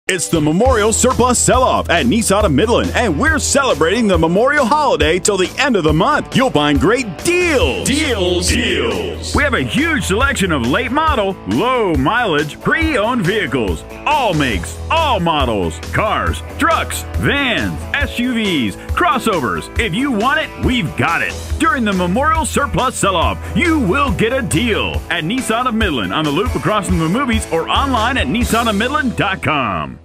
It's the Memorial Surplus Sell-Off at Nissan of Midland, and we're celebrating the Memorial Holiday till the end of the month. You'll find great deals. Deals. We have a huge selection of late model, low mileage, pre-owned vehicles. All makes, all models, cars, trucks, vans, SUVs, crossovers. If you want it, we've got it. During the Memorial Surplus Sell-Off, you will get a deal at Nissan of Midland on the loop across from the movies or online at nissanofmidland.com.